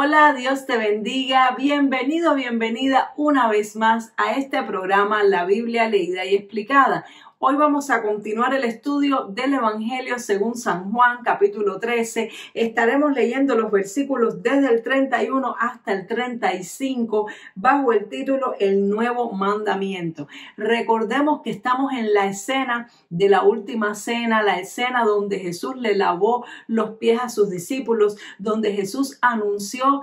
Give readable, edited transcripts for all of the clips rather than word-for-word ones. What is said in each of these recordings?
Hola, Dios te bendiga. Bienvenido, bienvenida una vez más a este programa La Biblia Leída y Explicada. Hoy vamos a continuar el estudio del Evangelio según San Juan, capítulo 13. Estaremos leyendo los versículos desde el 31 hasta el 35 bajo el título El Nuevo Mandamiento. Recordemos que estamos en la escena de la última cena, la escena donde Jesús le lavó los pies a sus discípulos, donde Jesús anunció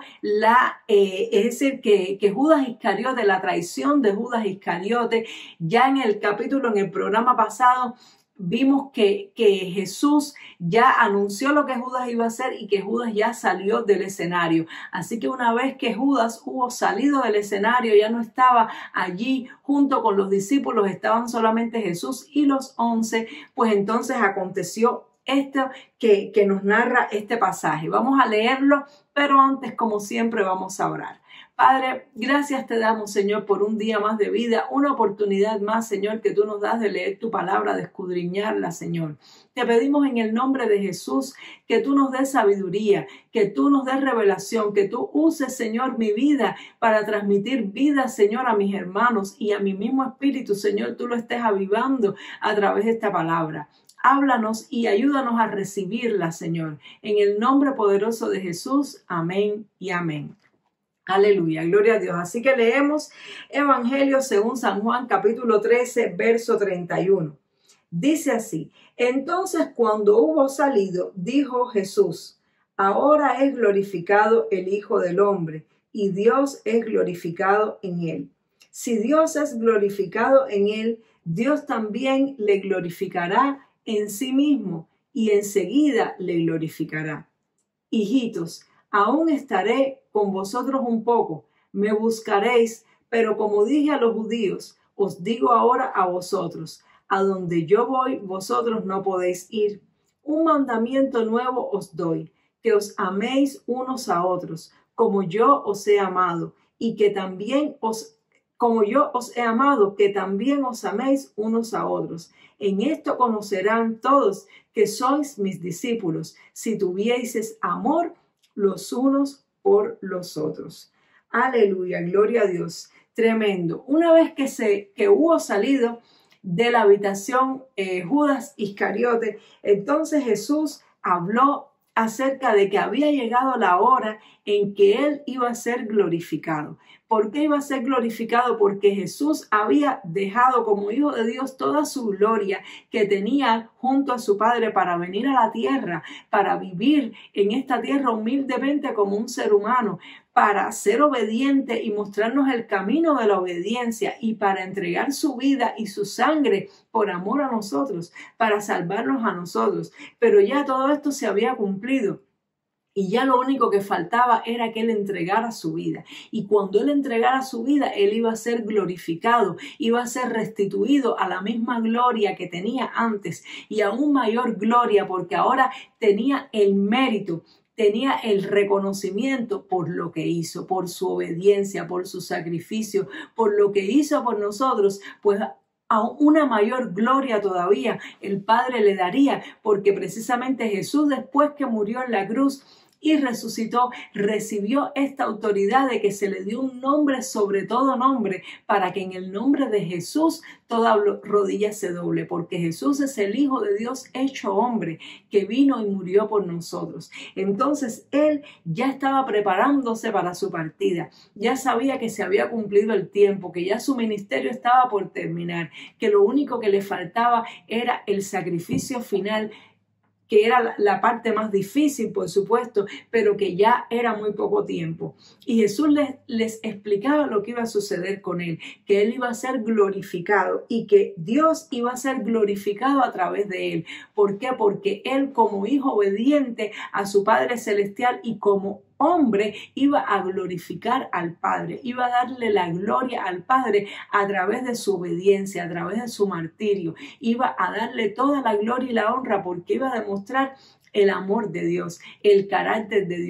es decir, que Judas Iscariote, la traición de Judas Iscariote. Ya en el programa pasado vimos que Jesús ya anunció lo que Judas iba a hacer y que Judas ya salió del escenario. Así que una vez que Judas hubo salido del escenario, ya no estaba allí junto con los discípulos, estaban solamente Jesús y los 11, pues entonces aconteció esto que nos narra este pasaje. Vamos a leerlo, pero antes, como siempre, vamos a orar. Padre, gracias te damos, Señor, por un día más de vida, una oportunidad más, Señor, que tú nos das de leer tu palabra, de escudriñarla, Señor. Te pedimos en el nombre de Jesús que tú nos des sabiduría, que tú nos des revelación, que tú uses, Señor, mi vida para transmitir vida, Señor, a mis hermanos y a mi mismo espíritu, Señor, tú lo estés avivando a través de esta palabra. Háblanos y ayúdanos a recibirla, Señor. En el nombre poderoso de Jesús, amén y amén. Aleluya, gloria a Dios. Así que leemos Evangelio según San Juan, capítulo 13, verso 31. Dice así: entonces cuando hubo salido, dijo Jesús: ahora es glorificado el Hijo del Hombre, y Dios es glorificado en él. Si Dios es glorificado en él, Dios también le glorificará en sí mismo, y enseguida le glorificará. Hijitos, aún estaré con vosotros un poco, me buscaréis, pero como dije a los judíos, os digo ahora a vosotros: a donde yo voy, vosotros no podéis ir. Un mandamiento nuevo os doy, que os améis unos a otros, como yo os he amado, y que también como yo os he amado, que también os améis unos a otros. En esto conocerán todos que sois mis discípulos, si tuvieseis amor los unos por los otros. Aleluya, gloria a Dios. Tremendo. Una vez que hubo salido de la habitación Judas Iscariote, entonces Jesús habló acerca de que había llegado la hora en que él iba a ser glorificado. ¿Por qué iba a ser glorificado? Porque Jesús había dejado como Hijo de Dios toda su gloria que tenía junto a su Padre para venir a la tierra, para vivir en esta tierra humildemente como un ser humano, para ser obediente y mostrarnos el camino de la obediencia, y para entregar su vida y su sangre por amor a nosotros, para salvarnos a nosotros. Pero ya todo esto se había cumplido. Y ya lo único que faltaba era que él entregara su vida. Y cuando él entregara su vida, él iba a ser glorificado, iba a ser restituido a la misma gloria que tenía antes, y aún mayor gloria, porque ahora tenía el mérito, tenía el reconocimiento por lo que hizo, por su obediencia, por su sacrificio, por lo que hizo por nosotros. Pues a una mayor gloria todavía el Padre le daría, porque precisamente Jesús, después que murió en la cruz y resucitó, recibió esta autoridad de que se le dio un nombre sobre todo nombre, para que en el nombre de Jesús toda rodilla se doble, porque Jesús es el Hijo de Dios hecho hombre, que vino y murió por nosotros. Entonces él ya estaba preparándose para su partida, ya sabía que se había cumplido el tiempo, que ya su ministerio estaba por terminar, que lo único que le faltaba era el sacrificio final, que era la parte más difícil, por supuesto, pero que ya era muy poco tiempo. Y Jesús les explicaba lo que iba a suceder con él, que él iba a ser glorificado y que Dios iba a ser glorificado a través de él. ¿Por qué? Porque él, como hijo obediente a su Padre Celestial y como hombre, iba a glorificar al Padre, iba a darle la gloria al Padre a través de su obediencia, a través de su martirio, iba a darle toda la gloria y la honra, porque iba a demostrar el amor de Dios, el carácter de Dios,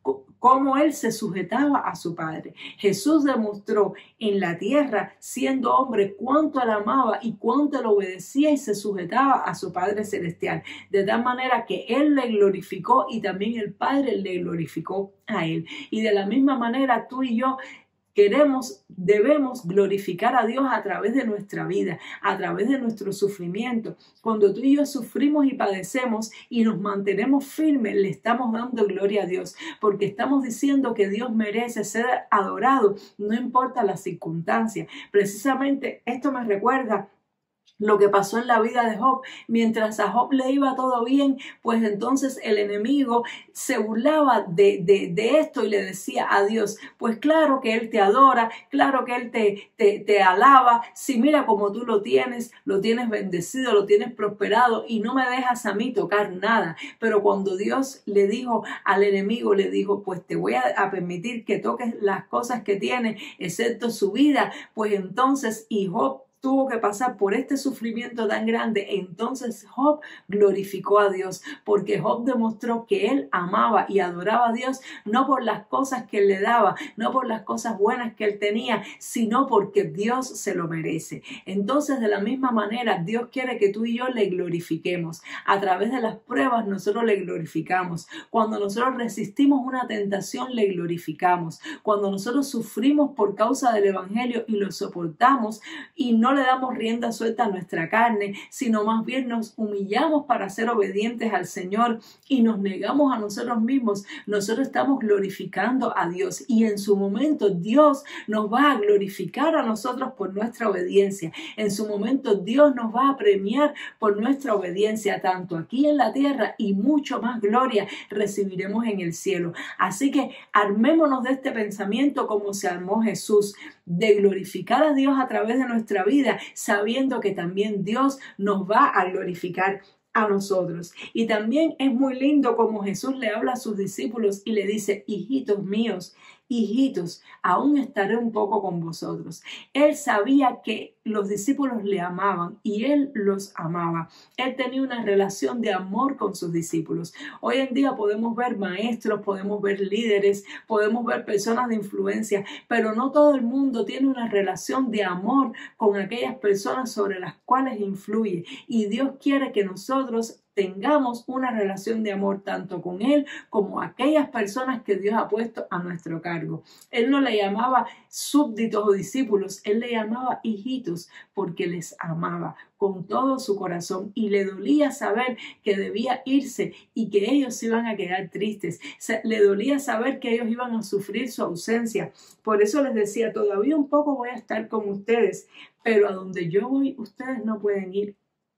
cómo él se sujetaba a su padre. Jesús demostró en la tierra, siendo hombre, cuánto él amaba y cuánto él obedecía y se sujetaba a su Padre Celestial. De tal manera que él le glorificó y también el Padre le glorificó a él. Y de la misma manera tú y yo debemos glorificar a Dios a través de nuestra vida, a través de nuestro sufrimiento. Cuando tú y yo sufrimos y padecemos y nos mantenemos firmes, le estamos dando gloria a Dios, porque estamos diciendo que Dios merece ser adorado, no importa las circunstancias. Precisamente esto me recuerda lo que pasó en la vida de Job. Mientras a Job le iba todo bien, pues entonces el enemigo se burlaba de esto y le decía a Dios, pues claro que él te adora, claro que él te alaba, si mira como tú lo tienes bendecido, lo tienes prosperado y no me dejas a mí tocar nada. Pero cuando Dios le dijo al enemigo, le dijo, pues te voy a permitir que toques las cosas que tienes, excepto su vida, pues entonces Job tuvo que pasar por este sufrimiento tan grande. Entonces Job glorificó a Dios, porque Job demostró que él amaba y adoraba a Dios, no por las cosas que él le daba, no por las cosas buenas que él tenía, sino porque Dios se lo merece. Entonces, de la misma manera, Dios quiere que tú y yo le glorifiquemos. A través de las pruebas nosotros le glorificamos. Cuando nosotros resistimos una tentación, le glorificamos. Cuando nosotros sufrimos por causa del evangelio y lo soportamos y no le damos rienda suelta a nuestra carne, sino más bien nos humillamos para ser obedientes al Señor y nos negamos a nosotros mismos, nosotros estamos glorificando a Dios, y en su momento Dios nos va a glorificar a nosotros por nuestra obediencia. En su momento Dios nos va a premiar por nuestra obediencia, tanto aquí en la tierra, y mucho más gloria recibiremos en el cielo. Así que armémonos de este pensamiento como se armó Jesús, de glorificar a Dios a través de nuestra vida, sabiendo que también Dios nos va a glorificar a nosotros. Y también es muy lindo como Jesús le habla a sus discípulos y le dice, hijitos míos, hijitos, aún estaré un poco con vosotros. Él sabía que los discípulos le amaban y él los amaba. Él tenía una relación de amor con sus discípulos. Hoy en día podemos ver maestros, podemos ver líderes, podemos ver personas de influencia, pero no todo el mundo tiene una relación de amor con aquellas personas sobre las cuales influye. Y Dios quiere que nosotros tengamos una relación de amor tanto con Él como aquellas personas que Dios ha puesto a nuestro cargo. Él no le llamaba súbditos o discípulos, Él le llamaba hijitos, porque les amaba con todo su corazón y le dolía saber que debía irse y que ellos iban a quedar tristes. Le dolía saber que ellos iban a sufrir su ausencia. Por eso les decía, todavía un poco voy a estar con ustedes, pero a donde yo voy, ustedes no pueden ir.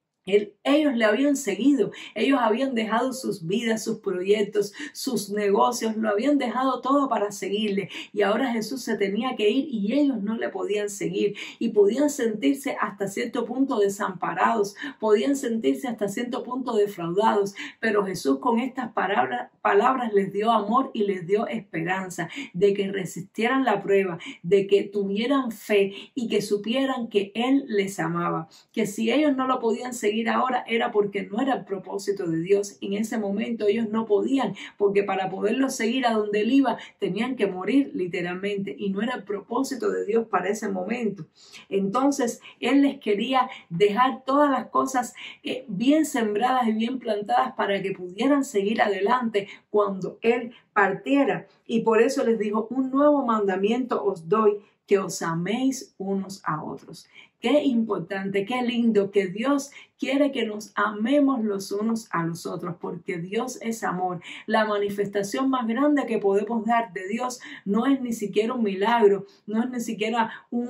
Ellos le habían seguido, ellos habían dejado sus vidas, sus proyectos, sus negocios, lo habían dejado todo para seguirle, y ahora Jesús se tenía que ir y ellos no le podían seguir, y podían sentirse hasta cierto punto desamparados, podían sentirse hasta cierto punto defraudados, pero Jesús con estas palabras les dio amor y les dio esperanza de que resistieran la prueba, de que tuvieran fe y que supieran que Él les amaba, que si ellos no lo podían seguir ahora era porque no era el propósito de Dios. En ese momento ellos no podían, porque para poderlo seguir a donde Él iba tenían que morir literalmente, y no era el propósito de Dios para ese momento. Entonces Él les quería dejar todas las cosas bien sembradas y bien plantadas para que pudieran seguir adelante cuando Él partiera, y por eso les dijo, un nuevo mandamiento os doy, que os améis unos a otros. Qué importante, qué lindo que Dios quiere que nos amemos los unos a los otros, porque Dios es amor. La manifestación más grande que podemos dar de Dios no es ni siquiera un milagro, no es ni siquiera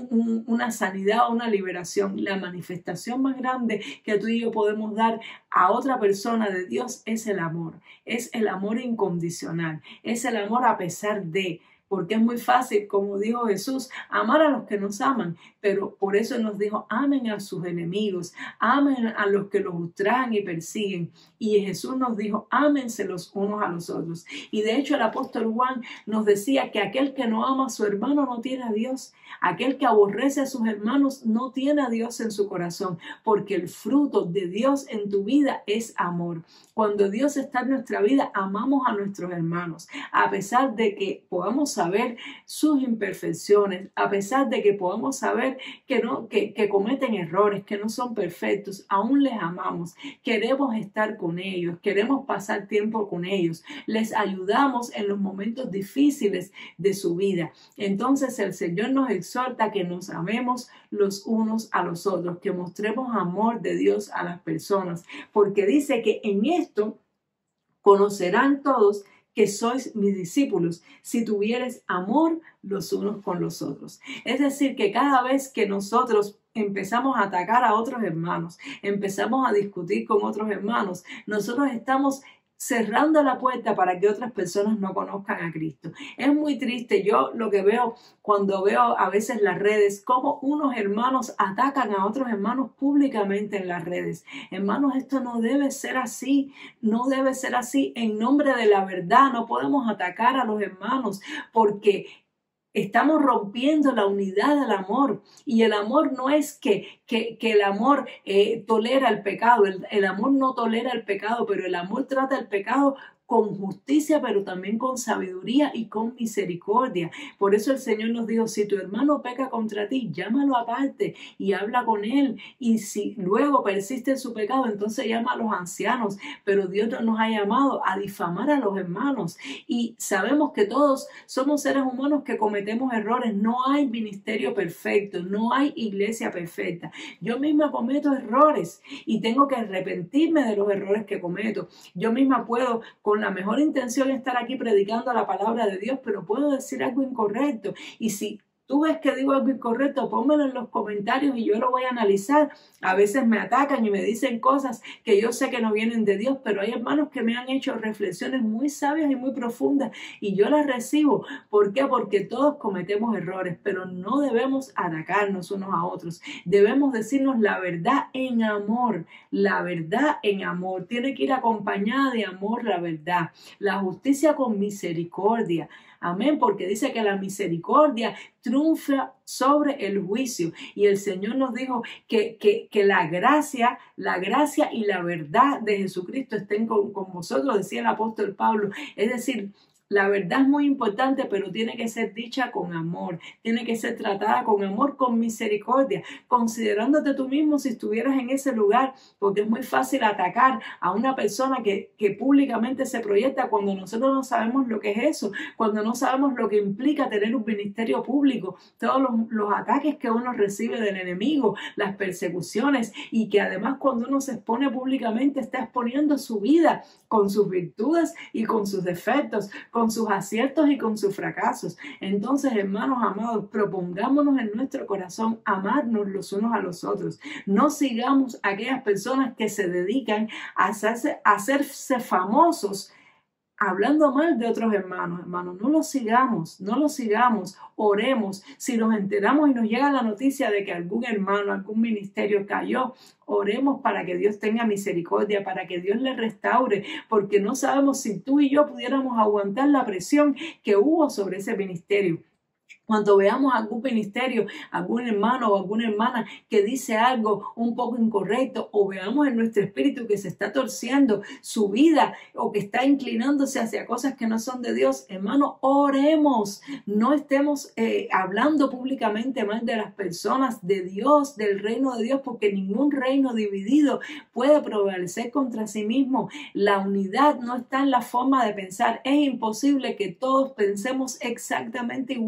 una sanidad o una liberación. La manifestación más grande que tú y yo podemos dar a otra persona de Dios es el amor incondicional, es el amor a pesar de. porque es muy fácil, como dijo Jesús, amar a los que nos aman, pero por eso nos dijo, amen a sus enemigos, amen a los que los ultrajan y persiguen. Y Jesús nos dijo, ámense los unos a los otros. Y de hecho el apóstol Juan nos decía que aquel que no ama a su hermano no tiene a Dios. Aquel que aborrece a sus hermanos no tiene a Dios en su corazón, porque el fruto de Dios en tu vida es amor. Cuando Dios está en nuestra vida, amamos a nuestros hermanos, a pesar de que podamos saber sus imperfecciones, a pesar de que podamos saber que cometen errores, que no son perfectos, aún les amamos, queremos estar con ellos, queremos pasar tiempo con ellos, les ayudamos en los momentos difíciles de su vida. Entonces el Señor nos exhorta que nos amemos los unos a los otros, que mostremos amor de Dios a las personas, porque dice que en esto conocerán todos que sois mis discípulos, si tuvieres amor los unos con los otros. Es decir, que cada vez que nosotros empezamos a atacar a otros hermanos, empezamos a discutir con otros hermanos, nosotros estamos cerrando la puerta para que otras personas no conozcan a Cristo. Es muy triste, yo lo que veo cuando veo a veces las redes, cómo unos hermanos atacan a otros hermanos públicamente en las redes. Hermanos, esto no debe ser así, no debe ser así. En nombre de la verdad no podemos atacar a los hermanos, porque estamos rompiendo la unidad del amor, y el amor no es que el amor tolera el pecado, el amor no tolera el pecado, pero el amor trata el pecado con justicia, pero también con sabiduría y con misericordia. Por eso el Señor nos dijo, si tu hermano peca contra ti, llámalo aparte y habla con él. Y si luego persiste en su pecado, entonces llama a los ancianos. Pero Dios no nos ha llamado a difamar a los hermanos. Y sabemos que todos somos seres humanos que cometemos errores. No hay ministerio perfecto, no hay iglesia perfecta. Yo misma cometo errores y tengo que arrepentirme de los errores que cometo. Yo misma puedo, con la mejor intención, estar aquí predicando la palabra de Dios, pero puedo decir algo incorrecto. Y si tú ves que digo algo incorrecto, pónmelo en los comentarios y yo lo voy a analizar. A veces me atacan y me dicen cosas que yo sé que no vienen de Dios, pero hay hermanos que me han hecho reflexiones muy sabias y muy profundas y yo las recibo. ¿Por qué? Porque todos cometemos errores, pero no debemos atacarnos unos a otros. Debemos decirnos la verdad en amor. La verdad en amor. Tiene que ir acompañada de amor la verdad. La justicia con misericordia. Amén, porque dice que la misericordia triunfa sobre el juicio. Y el Señor nos dijo que la gracia y la verdad de Jesucristo estén con vosotros, decía el apóstol Pablo. Es decir, la verdad es muy importante, pero tiene que ser dicha con amor, tiene que ser tratada con amor, con misericordia, considerándote tú mismo si estuvieras en ese lugar, porque es muy fácil atacar a una persona que públicamente se proyecta cuando nosotros no sabemos lo que es eso, cuando no sabemos lo que implica tener un ministerio público, todos los ataques que uno recibe del enemigo, las persecuciones, y que además cuando uno se expone públicamente está exponiendo su vida con sus virtudes y con sus defectos, con sus aciertos y con sus fracasos. Entonces, hermanos amados, propongámonos en nuestro corazón amarnos los unos a los otros. No sigamos a aquellas personas que se dedican a hacerse famosos hablando mal de otros hermanos. Hermanos, no los sigamos, oremos. Si nos enteramos y nos llega la noticia de que algún hermano, algún ministerio cayó, oremos para que Dios tenga misericordia, para que Dios le restaure, porque no sabemos si tú y yo pudiéramos aguantar la presión que hubo sobre ese ministerio. Cuando veamos algún ministerio, algún hermano o alguna hermana que dice algo un poco incorrecto, o veamos en nuestro espíritu que se está torciendo su vida o que está inclinándose hacia cosas que no son de Dios, hermano, oremos. No estemos hablando públicamente mal de las personas de Dios, del reino de Dios, porque ningún reino dividido puede prevalecer contra sí mismo. La unidad no está en la forma de pensar. Es imposible que todos pensemos exactamente igual.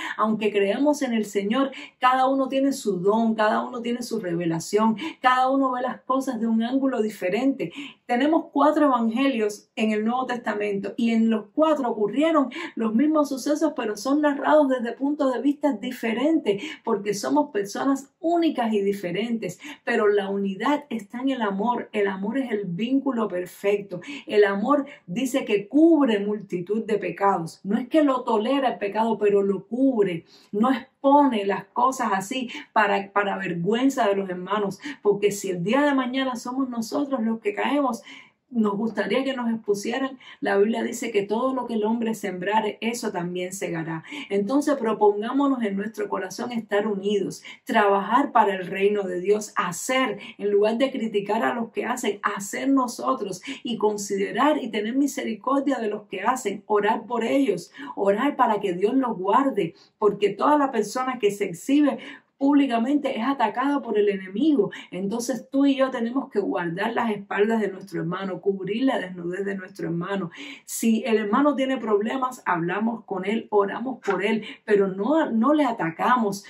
Aunque creemos en el Señor, cada uno tiene su don, cada uno tiene su revelación, cada uno ve las cosas de un ángulo diferente. Tenemos 4 evangelios en el Nuevo Testamento y en los 4 ocurrieron los mismos sucesos, pero son narrados desde puntos de vista diferentes, porque somos personas únicas y diferentes, pero la unidad está en el amor. El amor es el vínculo perfecto. El amor dice que cubre multitud de pecados. No es que lo tolera el pecado, pero lo cubre. No expone las cosas así para vergüenza de los hermanos, porque si el día de mañana somos nosotros los que caemos, nos gustaría que nos expusieran. La Biblia dice que todo lo que el hombre sembrare, eso también segará. Entonces propongámonos en nuestro corazón estar unidos, trabajar para el reino de Dios, hacer, en lugar de criticar a los que hacen, hacer nosotros y considerar y tener misericordia de los que hacen, orar por ellos, orar para que Dios los guarde, porque toda la persona que se exhibe públicamente es atacado por el enemigo. Entonces tú y yo tenemos que guardar las espaldas de nuestro hermano, cubrir la desnudez de nuestro hermano. Si el hermano tiene problemas, hablamos con él, oramos por él, pero no le atacamos,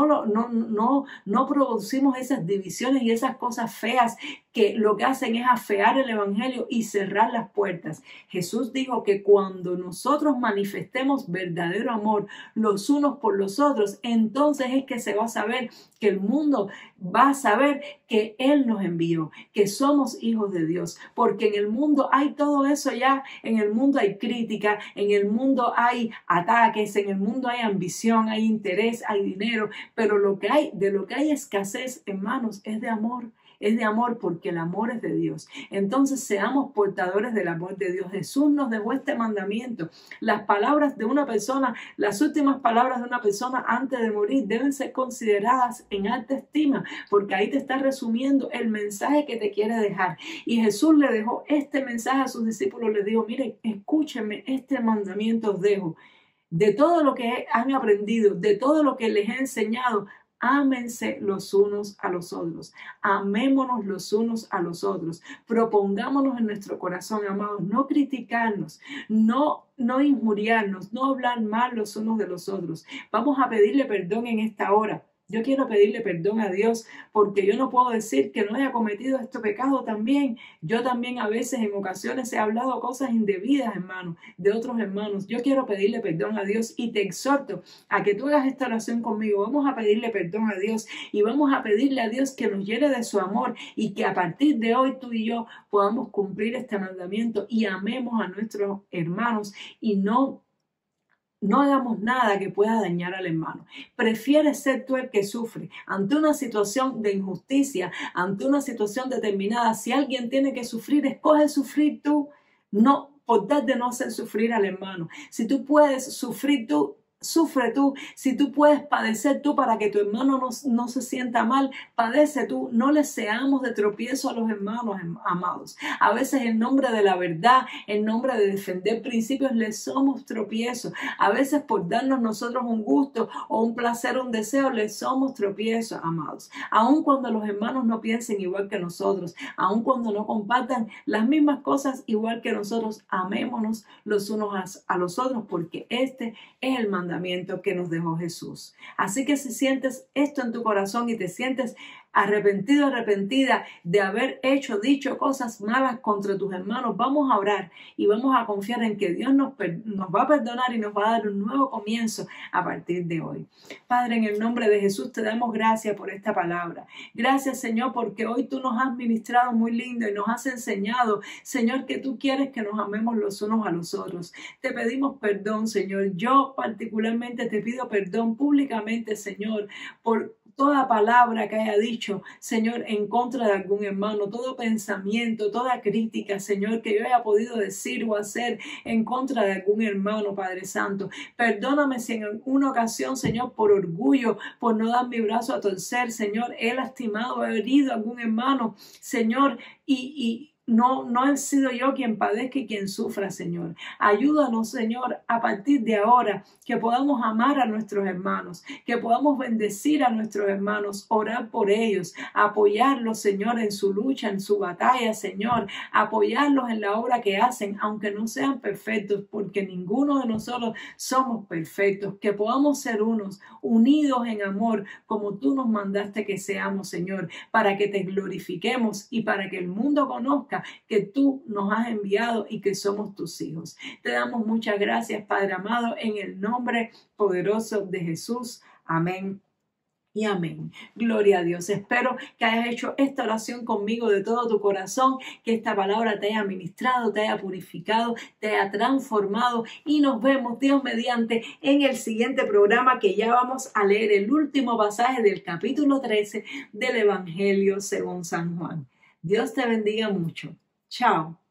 no producimos esas divisiones y esas cosas feas que lo que hacen es afear el evangelio y cerrar las puertas. Jesús dijo que cuando nosotros manifestemos verdadero amor los unos por los otros, entonces es que se va a saber, que el mundo va a saber que Él nos envió, que somos hijos de Dios, porque en el mundo hay todo eso ya. En el mundo hay crítica, en el mundo hay ataques, en el mundo hay ambición, hay interés, hay dinero, pero de lo que hay escasez, hermanos, es de amor. Es de amor, porque el amor es de Dios. Entonces seamos portadores del amor de Dios. Jesús nos dejó este mandamiento. Las palabras de una persona, las últimas palabras de una persona antes de morir deben ser consideradas en alta estima, porque ahí te está resumiendo el mensaje que te quiere dejar. Y Jesús le dejó este mensaje a sus discípulos. Les dijo: miren, escúchenme, este mandamiento os dejo. De todo lo que han aprendido, de todo lo que les he enseñado, ámense los unos a los otros, amémonos los unos a los otros, propongámonos en nuestro corazón, amados, no criticarnos, no injuriarnos, no hablar mal los unos de los otros. Vamos a pedirle perdón en esta hora. Yo quiero pedirle perdón a Dios, porque yo no puedo decir que no haya cometido este pecado también. Yo también a veces, en ocasiones, he hablado cosas indebidas, hermano, de otros hermanos. Yo quiero pedirle perdón a Dios y te exhorto a que tú hagas esta oración conmigo. Vamos a pedirle perdón a Dios y vamos a pedirle a Dios que nos llene de su amor, y que a partir de hoy tú y yo podamos cumplir este mandamiento y amemos a nuestros hermanos y no hagamos nada que pueda dañar al hermano. Prefiere ser tú el que sufre ante una situación de injusticia, ante una situación determinada. Si alguien tiene que sufrir, escoge sufrir tú, no por tal de no hacer sufrir al hermano. Si tú puedes sufrir tú, sufre tú. Si tú puedes padecer tú para que tu hermano no se sienta mal, padece tú. No le seamos de tropiezo a los hermanos, amados. A veces en nombre de la verdad, en nombre de defender principios, les somos tropiezos. A veces por darnos nosotros un gusto o un placer o un deseo, les somos tropiezos, amados. Aun cuando los hermanos no piensen igual que nosotros, aun cuando no compartan las mismas cosas igual que nosotros, amémonos los unos a los otros, porque este es el mandamiento que nos dejó Jesús. Así que si sientes esto en tu corazón y te sientes arrepentido, arrepentida de haber dicho cosas malas contra tus hermanos, vamos a orar y vamos a confiar en que Dios nos va a perdonar y nos va a dar un nuevo comienzo a partir de hoy. Padre, en el nombre de Jesús te damos gracias por esta palabra. Gracias, Señor, porque hoy tú nos has ministrado muy lindo y nos has enseñado, Señor, que tú quieres que nos amemos los unos a los otros. Te pedimos perdón, Señor. Yo particularmente te pido perdón públicamente, Señor, por toda palabra que haya dicho, Señor, en contra de algún hermano, todo pensamiento, toda crítica, Señor, que yo haya podido decir o hacer en contra de algún hermano, Padre Santo. Perdóname si en una ocasión, Señor, por orgullo, por no dar mi brazo a torcer, Señor, he lastimado, he herido a algún hermano, Señor, y no he sido yo quien padezca y quien sufra, Señor. Ayúdanos, Señor, a partir de ahora, que podamos amar a nuestros hermanos, que podamos bendecir a nuestros hermanos, orar por ellos, apoyarlos, Señor, en su lucha, en su batalla, Señor, apoyarlos en la obra que hacen, aunque no sean perfectos, porque ninguno de nosotros somos perfectos, que podamos ser unidos en amor, como tú nos mandaste que seamos, Señor, para que te glorifiquemos y para que el mundo conozca que tú nos has enviado y que somos tus hijos. Te damos muchas gracias, Padre amado, en el nombre poderoso de Jesús. Amén. Y amén. Gloria a Dios. Espero que hayas hecho esta oración conmigo de todo tu corazón, que esta palabra te haya ministrado, te haya purificado, te haya transformado y nos vemos, Dios mediante, en el siguiente programa, que ya vamos a leer el último pasaje del capítulo 13 del Evangelio según San Juan. Dios te bendiga mucho. Chao.